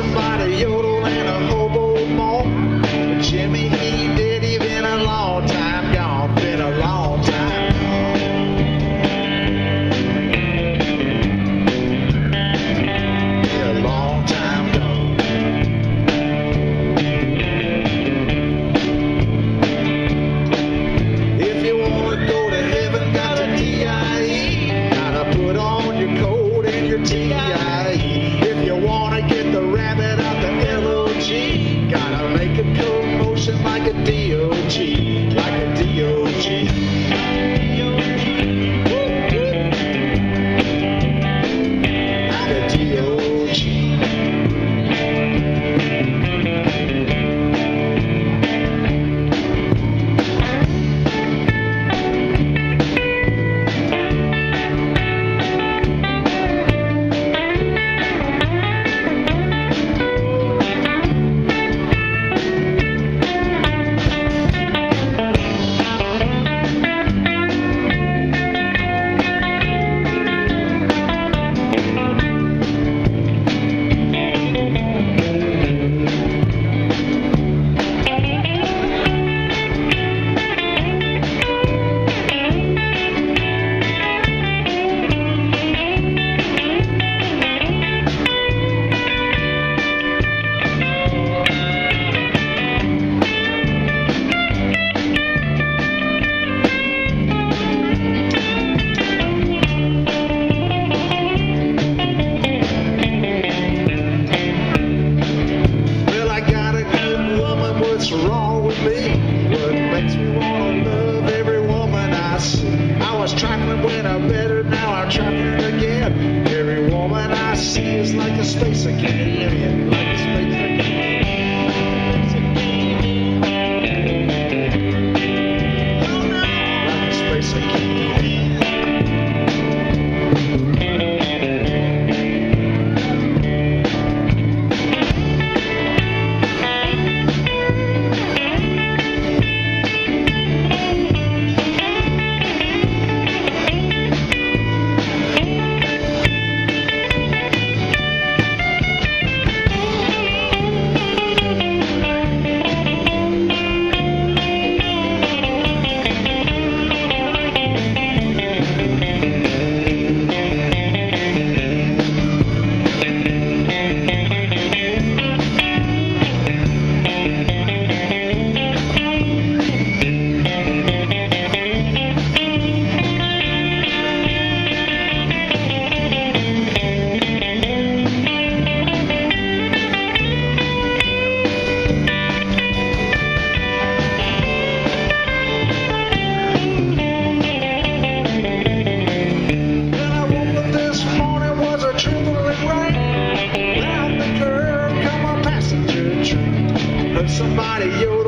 somebody yodel and a hobo moan. But Jimmie, he did, he been a long time gone, been a long time gone. Been a long time gone. If you wanna go to heaven, got to D.I.E. Gotta put on your coat and your T.I.E. If you wanna get the rabbit out the L.O.G., gotta make a commotion like a D.O.G., like a D.O.G. Like a D.O.G. What's wrong with me? What makes me wanna love every woman I see? I was trifling when I met her, now I'm trifling again. Every woman I see is like a space Acadian, like a space Acadian. Like a space Acadian. Somebody,